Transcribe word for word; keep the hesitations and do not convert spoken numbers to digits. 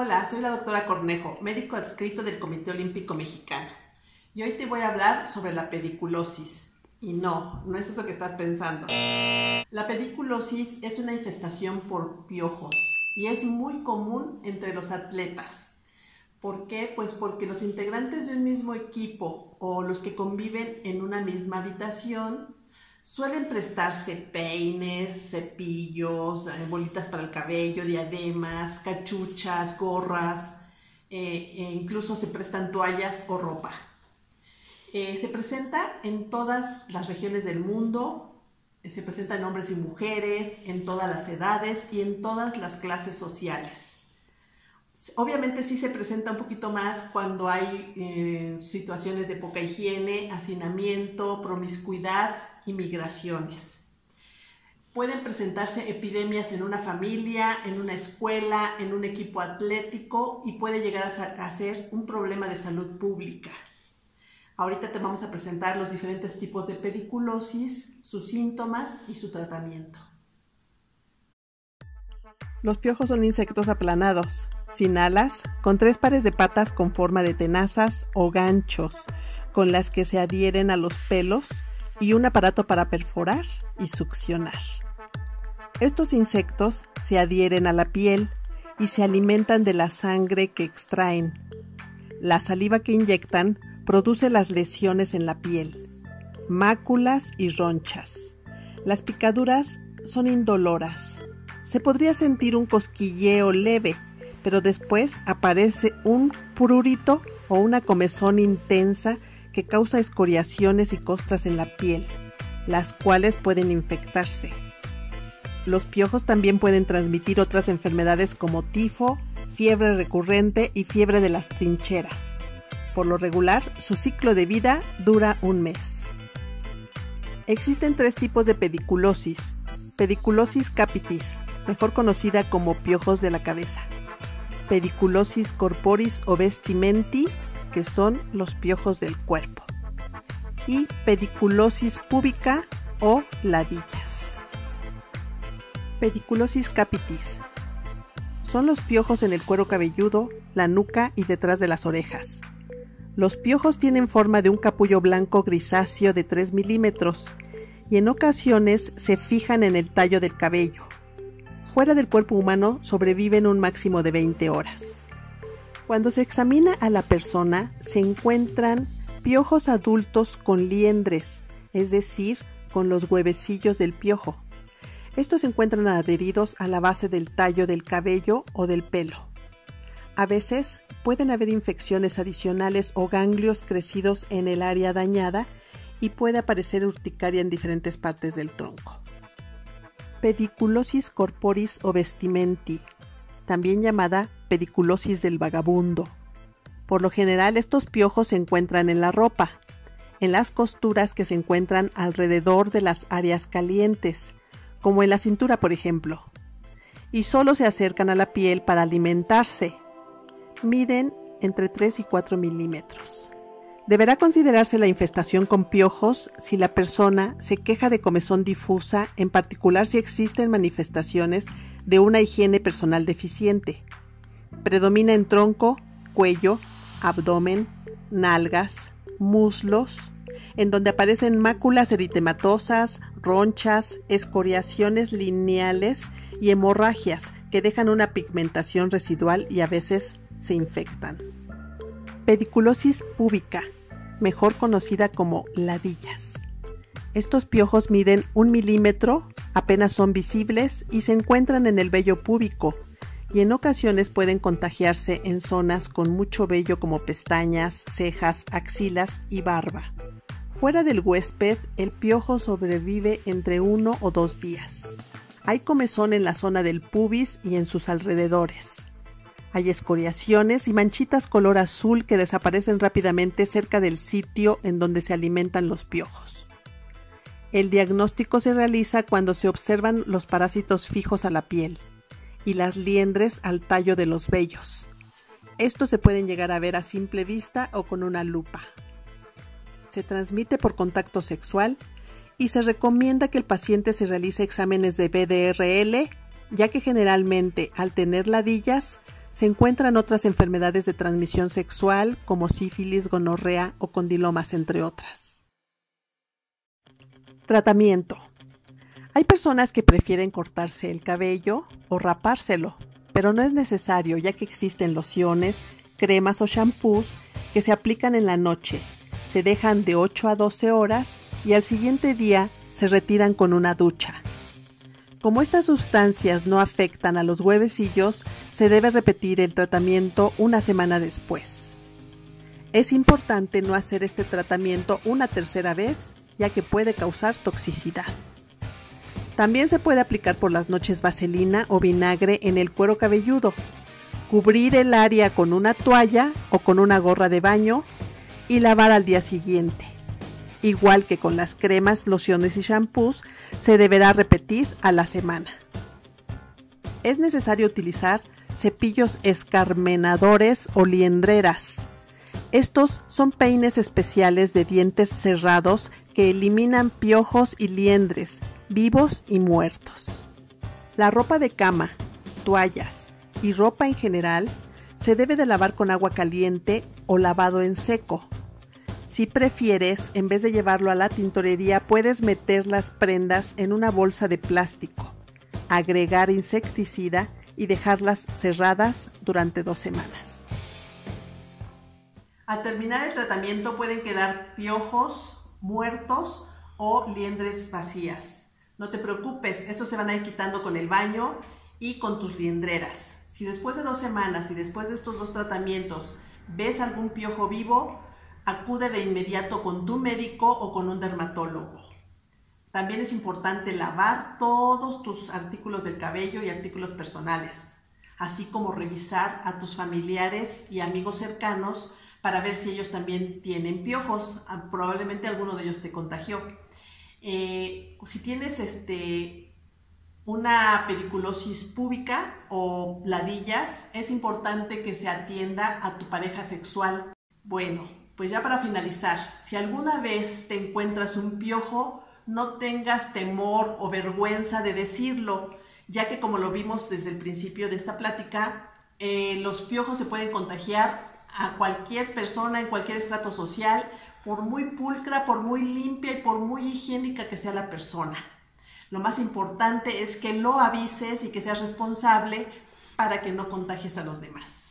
Hola, soy la doctora Cornejo, médico adscrito del Comité Olímpico Mexicano. Y hoy te voy a hablar sobre la pediculosis. Y no, no es eso que estás pensando. La pediculosis es una infestación por piojos y es muy común entre los atletas. ¿Por qué? Pues porque los integrantes de un mismo equipo o los que conviven en una misma habitación suelen prestarse peines, cepillos, bolitas para el cabello, diademas, cachuchas, gorras, eh, e incluso se prestan toallas o ropa. Eh, se presenta en todas las regiones del mundo, se presenta en hombres y mujeres, en todas las edades y en todas las clases sociales. Obviamente sí se presenta un poquito más cuando hay eh, situaciones de poca higiene, hacinamiento, promiscuidad y migraciones. Pueden presentarse epidemias en una familia, en una escuela, en un equipo atlético y puede llegar a ser un problema de salud pública. Ahorita te vamos a presentar los diferentes tipos de pediculosis, sus síntomas y su tratamiento. Los piojos son insectos aplanados, sin alas, con tres pares de patas con forma de tenazas o ganchos, con las que se adhieren a los pelos y un aparato para perforar y succionar. Estos insectos se adhieren a la piel y se alimentan de la sangre que extraen. La saliva que inyectan produce las lesiones en la piel, máculas y ronchas. Las picaduras son indoloras. Se podría sentir un cosquilleo leve, pero después aparece un prurito o una comezón intensa que causa escoriaciones y costras en la piel, las cuales pueden infectarse. Los piojos también pueden transmitir otras enfermedades como tifo, fiebre recurrente y fiebre de las trincheras. Por lo regular, su ciclo de vida dura un mes. Existen tres tipos de pediculosis. Pediculosis capitis, mejor conocida como piojos de la cabeza. Pediculosis corporis o vestimenti, que son los piojos del cuerpo. Y pediculosis púbica o ladillas. Pediculosis capitis. Son los piojos en el cuero cabelludo, la nuca y detrás de las orejas. Los piojos tienen forma de un capullo blanco grisáceo de tres milímetros y en ocasiones se fijan en el tallo del cabello. Fuera del cuerpo humano sobreviven un máximo de veinte horas. Cuando se examina a la persona, se encuentran piojos adultos con liendres, es decir, con los huevecillos del piojo. Estos se encuentran adheridos a la base del tallo del cabello o del pelo. A veces pueden haber infecciones adicionales o ganglios crecidos en el área dañada y puede aparecer urticaria en diferentes partes del tronco. Pediculosis corporis o vestimenti, también llamada pediculosis del vagabundo. Por lo general, estos piojos se encuentran en la ropa, en las costuras que se encuentran alrededor de las áreas calientes, como en la cintura, por ejemplo, y solo se acercan a la piel para alimentarse. Miden entre tres y cuatro milímetros. Deberá considerarse la infestación con piojos si la persona se queja de comezón difusa, en particular si existen manifestaciones de una higiene personal deficiente. Predomina en tronco, cuello, abdomen, nalgas, muslos, en donde aparecen máculas eritematosas, ronchas, escoriaciones lineales y hemorragias que dejan una pigmentación residual y a veces se infectan. Pediculosis púbica, mejor conocida como ladillas. Estos piojos miden un milímetro, apenas son visibles y se encuentran en el vello púbico y en ocasiones pueden contagiarse en zonas con mucho vello como pestañas, cejas, axilas y barba. Fuera del huésped, el piojo sobrevive entre uno o dos días. Hay comezón en la zona del pubis y en sus alrededores. Hay escoriaciones y manchitas color azul que desaparecen rápidamente cerca del sitio en donde se alimentan los piojos. El diagnóstico se realiza cuando se observan los parásitos fijos a la piel y las liendres al tallo de los vellos. Estos se pueden llegar a ver a simple vista o con una lupa. Se transmite por contacto sexual y se recomienda que el paciente se realice exámenes de B D R L, ya que generalmente al tener ladillas se encuentran otras enfermedades de transmisión sexual como sífilis, gonorrea o condilomas, entre otras. Tratamiento. Hay personas que prefieren cortarse el cabello o rapárselo, pero no es necesario, ya que existen lociones, cremas o shampoos que se aplican en la noche, se dejan de ocho a doce horas y al siguiente día se retiran con una ducha. Como estas sustancias no afectan a los huevecillos, se debe repetir el tratamiento una semana después. Es importante no hacer este tratamiento una tercera vez, ya que puede causar toxicidad. También se puede aplicar por las noches vaselina o vinagre en el cuero cabelludo, cubrir el área con una toalla o con una gorra de baño y lavar al día siguiente. Igual que con las cremas, lociones y shampoos, se deberá repetir a la semana. Es necesario utilizar cepillos escarmenadores o liendreras. Estos son peines especiales de dientes cerrados que eliminan piojos y liendres, vivos y muertos. La ropa de cama, toallas y ropa en general se debe de lavar con agua caliente o lavado en seco. Si prefieres, en vez de llevarlo a la tintorería, puedes meter las prendas en una bolsa de plástico, agregar insecticida y dejarlas cerradas durante dos semanas. Al terminar el tratamiento pueden quedar piojos, muertos o liendres vacías. No te preocupes, estos se van a ir quitando con el baño y con tus liendreras. Si después de dos semanas y después de estos dos tratamientos ves algún piojo vivo, acude de inmediato con tu médico o con un dermatólogo. También es importante lavar todos tus artículos del cabello y artículos personales, así como revisar a tus familiares y amigos cercanos para ver si ellos también tienen piojos. Probablemente alguno de ellos te contagió. Eh, si tienes este, una pediculosis púbica o ladillas, es importante que se atienda a tu pareja sexual. Bueno, pues ya para finalizar, si alguna vez te encuentras un piojo, no tengas temor o vergüenza de decirlo, ya que como lo vimos desde el principio de esta plática, eh, los piojos se pueden contagiar a cualquier persona en cualquier estrato social, por muy pulcra, por muy limpia y por muy higiénica que sea la persona. Lo más importante es que lo avises y que seas responsable para que no contagies a los demás.